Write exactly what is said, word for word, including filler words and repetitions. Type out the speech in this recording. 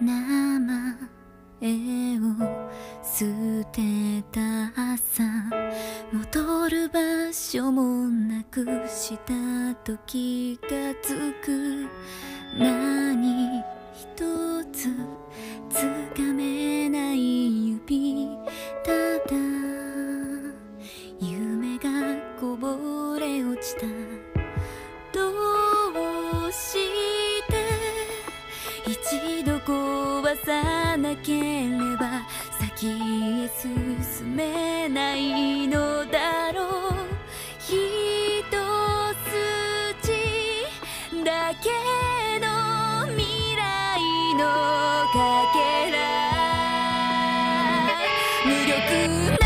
名前を捨てた朝、戻る場所もなくした時がつく。何一つつかめない指、ただ夢がこぼれ落ちた。どうして一度壊さなければ先へ進めないのだろう。一筋だけの未来のかけら、無力